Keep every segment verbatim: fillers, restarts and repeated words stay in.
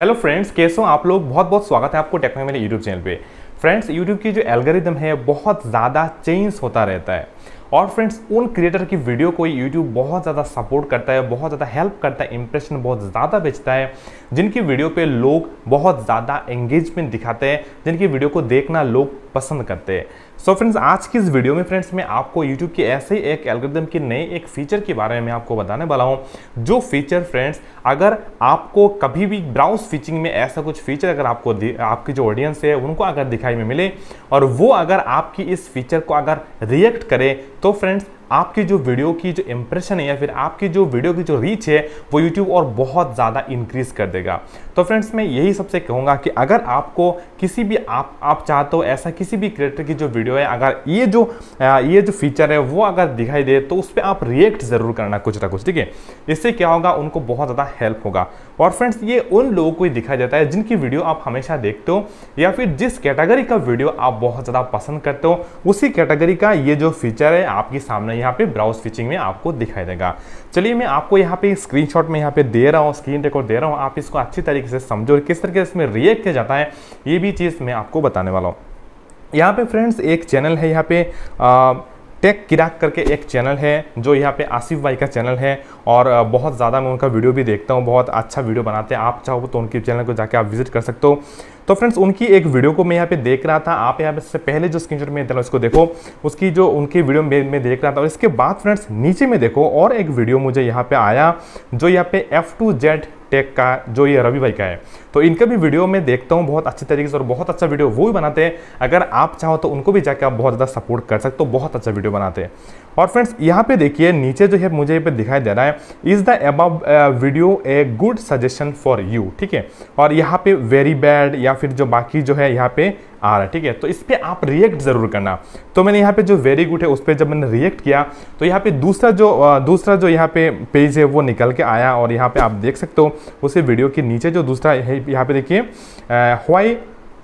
Hello friends, कैसे हो आप लोग। बहुत बहुत स्वागत है आपको टेक्नो मेरे यूट्यूब चैनल पे। फ्रेंड्स, यूट्यूब की जो एल्गोरिदम है बहुत ज़्यादा चेंज होता रहता है और फ्रेंड्स उन क्रिएटर की वीडियो को यूट्यूब बहुत ज़्यादा सपोर्ट करता है, बहुत ज़्यादा हेल्प करता है, इंप्रेशन बहुत ज़्यादा बेचता है, जिनकी वीडियो पे लोग बहुत ज़्यादा एंगेजमेंट दिखाते हैं, जिनकी वीडियो को देखना लोग पसंद करते हैं। सो so फ्रेंड्स, आज की इस वीडियो में फ्रेंड्स मैं आपको यूट्यूब की ऐसे ही एक एल्गोरिदम के नए एक फीचर के बारे में आपको बताने वाला हूं, जो फीचर फ्रेंड्स अगर आपको कभी भी ब्राउज फीचिंग में ऐसा कुछ फीचर अगर आपको आपकी जो ऑडियंस है उनको अगर दिखाई में मिले और वो अगर आपकी इस फीचर को अगर रिएक्ट करे तो फ्रेंड्स आपकी जो वीडियो की जो इंप्रेशन है या फिर आपकी जो वीडियो की जो रीच है वो यूट्यूब और बहुत ज़्यादा इंक्रीज कर देगा। तो फ्रेंड्स मैं यही सबसे कहूँगा कि अगर आपको किसी भी आप आप चाहते हो ऐसा किसी भी क्रिएटर की जो वीडियो है अगर ये जो ये जो फीचर है वो अगर दिखाई दे तो उस पर आप रिएक्ट ज़रूर करना कुछ ना कुछ, ठीक है। इससे क्या होगा, उनको बहुत ज़्यादा हेल्प होगा। और फ्रेंड्स ये उन लोगों को ही दिखाई देता है जिनकी वीडियो आप हमेशा देखते हो या फिर जिस कैटेगरी का वीडियो आप बहुत ज़्यादा पसंद करते हो उसी कैटेगरी का ये जो फीचर है आपके सामने यहाँ पे ब्राउज फीचिंग में आपको दिखाई देगा। चलिए मैं आपको यहाँ पे स्क्रीनशॉट में यहाँ पे दे रहा हूँ, स्क्रीन रिकॉर्ड दे रहा हूँ, आप इसको अच्छी तरीके से समझो और किस तरीके से इसमें रिएक्ट किया जाता है ये भी चीज़ मैं आपको बताने वाला हूँ। यहाँ पे फ्रेंड्स एक चैनल है, यहाँ पे आ, टेक किराक करके एक चैनल है जो यहाँ पे आसिफ भाई का चैनल है और बहुत ज़्यादा मैं उनका वीडियो भी देखता हूँ, बहुत अच्छा वीडियो बनाते हैं। आप चाहो तो उनके चैनल को जाके आप विजिट कर सकते हो। तो फ्रेंड्स उनकी एक वीडियो को मैं यहाँ पे देख रहा था, आप यहाँ पे से पहले जो स्क्रीनशॉट में था उसको देखो, उसकी जो उनकी वीडियो में मैं देख रहा था। और इसके बाद फ्रेंड्स नीचे में देखो और एक वीडियो मुझे यहाँ पे आया जो यहाँ पे एफ टू जेड टेक का जो ये रवि भाई का है। तो इनका भी वीडियो मैं देखता हूँ बहुत अच्छी तरीके से और बहुत अच्छा वीडियो वो भी बनाते हैं। अगर आप चाहो तो उनको भी जाके आप बहुत ज़्यादा सपोर्ट कर सकते हो, बहुत अच्छा वीडियो बनाते हैं। और फ्रेंड्स यहाँ पे देखिए नीचे जो है मुझे यहाँ पे दिखाई दे रहा है, is the above video a good suggestion for you, ठीक है। और यहाँ पे वेरी बैड या फिर जो बाकी जो है यहाँ पे आ रहा है, ठीक है। तो इस पे आप रिएक्ट जरूर करना। तो मैंने यहाँ पे जो वेरी गुड है उस पर जब मैंने रिएक्ट किया तो यहाँ पे दूसरा जो दूसरा जो यहाँ पे पेज है वो निकल के आया और यहाँ पे आप देख सकते हो उसे वीडियो के नीचे जो दूसरा है यहाँ पे देखिए, why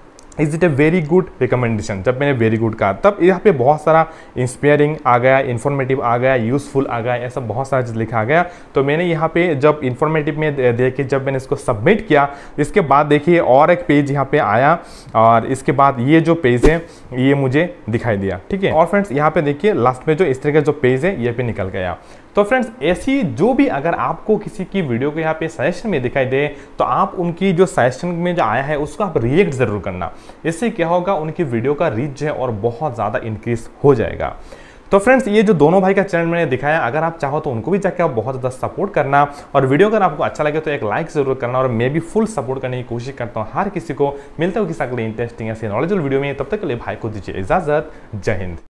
is it a very good recommendation. जब मैंने वेरी गुड कहा तब यहाँ पे बहुत सारा इंस्पायरिंग आ गया, इन्फॉर्मेटिव आ गया, यूजफुल आ गया, ऐसा बहुत सारा चीज़ लिखा आ गया। तो मैंने यहाँ पे जब इन्फॉर्मेटिव में देखे, जब मैंने इसको सबमिट किया इसके बाद देखिए और एक पेज यहाँ पे आया और इसके बाद ये जो पेज है ये मुझे दिखाई दिया, ठीक है। और फ्रेंड्स यहाँ पे देखिए लास्ट में जो इस तरह का जो पेज है ये पे निकल गया। तो फ्रेंड्स ऐसी जो भी अगर आपको किसी की वीडियो को यहाँ पे सजेशन में दिखाई दे तो आप उनकी जो सजेशन में जो आया है उसको आप रिएक्ट जरूर करना। इससे क्या होगा, उनकी वीडियो का रीच है और बहुत ज़्यादा इंक्रीज हो जाएगा। तो फ्रेंड्स ये जो दोनों भाई का चैनल मैंने दिखाया, अगर आप चाहो तो उनको भी जाकर आप बहुत ज़्यादा सपोर्ट करना और वीडियो अगर आपको अच्छा लगे तो एक लाइक जरूर करना। और मैं भी फुल सपोर्ट करने की कोशिश करता हूँ हर किसी को। मिलता हूँ किसी अगले इंटरेस्टिंग ऐसे नॉलेजेबल वीडियो में, तब तक के लिए भाई को दीजिए इजाज़त। जय हिंद।